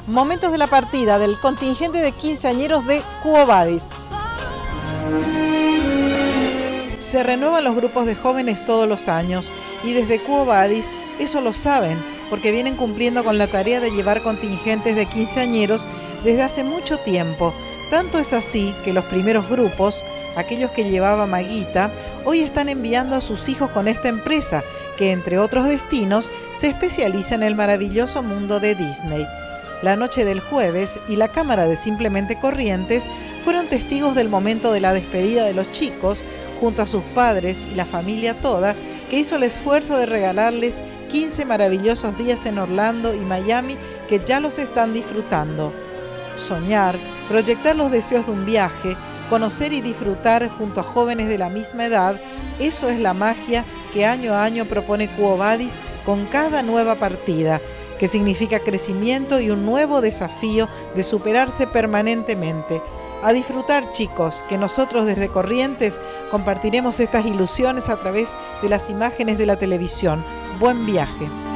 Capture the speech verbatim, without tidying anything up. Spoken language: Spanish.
Momentos de la partida del contingente de quinceañeros de Quo Vadis. Se renuevan los grupos de jóvenes todos los años y desde Quo Vadis eso lo saben, porque vienen cumpliendo con la tarea de llevar contingentes de quinceañeros desde hace mucho tiempo. Tanto es así que los primeros grupos, aquellos que llevaba Maguita, hoy están enviando a sus hijos con esta empresa, que entre otros destinos se especializa en el maravilloso mundo de Disney. La noche del jueves y la cámara de Simplemente Corrientes fueron testigos del momento de la despedida de los chicos, junto a sus padres y la familia toda, que hizo el esfuerzo de regalarles quince maravillosos días en Orlando y Miami que ya los están disfrutando. Soñar, proyectar los deseos de un viaje, conocer y disfrutar junto a jóvenes de la misma edad, eso es la magia que año a año propone Quo Vadis con cada nueva partida, que significa crecimiento y un nuevo desafío de superarse permanentemente. A disfrutar, chicos, que nosotros desde Corrientes compartiremos estas ilusiones a través de las imágenes de la televisión. Buen viaje.